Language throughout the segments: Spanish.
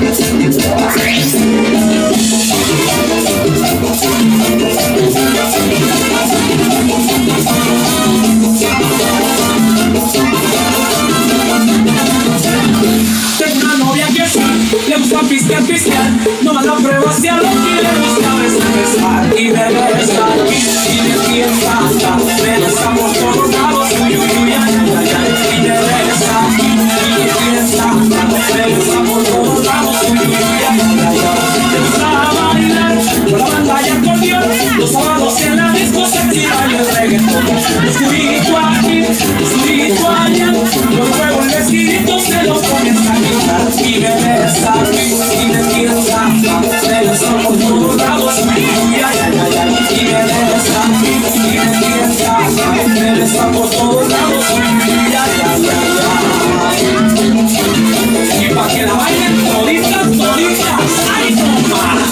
Le gusta pistear, no más la prueba hacia lo que le gusta besar y besar y de fiesta, me besamos por los lados, uy, uy, uy, ay, ay, ay, y de besar y de fiesta, me besamos por los lados, uy, uy, uy, ay, ay, ay, te gusta bailar con la banda y acordeón, los sábados en la disco se tira el reggaetón, oscurito aquí, oscurito allá, los juegos el vestidito se lo ponen a quitar y me besar y me piensa, me besan por todos lados, y me besa, y me piensa, me besan por todos lados, y pa' que la bailen toditas, toditas, ¡ay no más!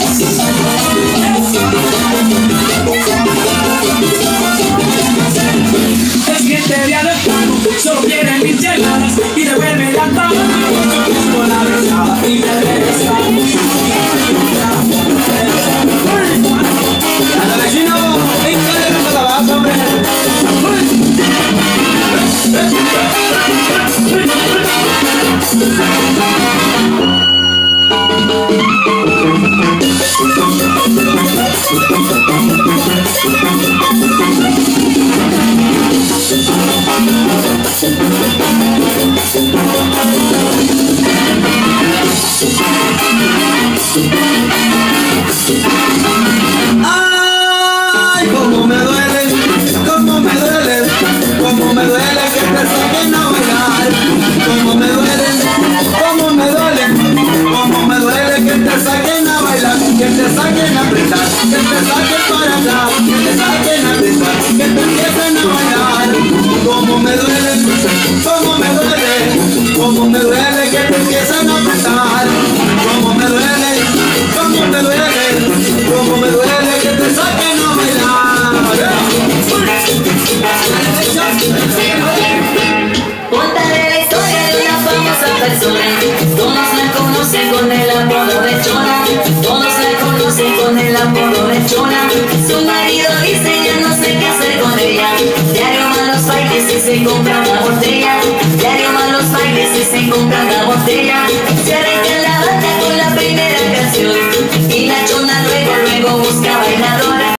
Es que te día de plano, solo quieren micheladas y devuelve la tabla, con la besada y me besa. ¡Anda vecino! ¡Échale la calabaza, hombre! Ay, cómo me duele, cómo me duele, cómo me duele que te saquen a bailar. Cómo me duele, cómo me duele, cómo me duele que te saquen a bailar, que te saquen a apretar, que te saquen para atrás, que te saquen a apretar, que te empiecen a bailar. Cómo me duele, cómo me duele, cómo me duele que te empiecen a apretar. Cómo me duele, cómo me duele, cómo me duele que te saquen a bailar. Contaré la historia de una famosa persona. Todos la conocen con el apodo de Chona. Todos la conocen con el apodo de Chona. Su marido dice ya no sé qué hacer con ella. Diario van los bailes y se compra una botella. Diario van los bailes y se compra una botella.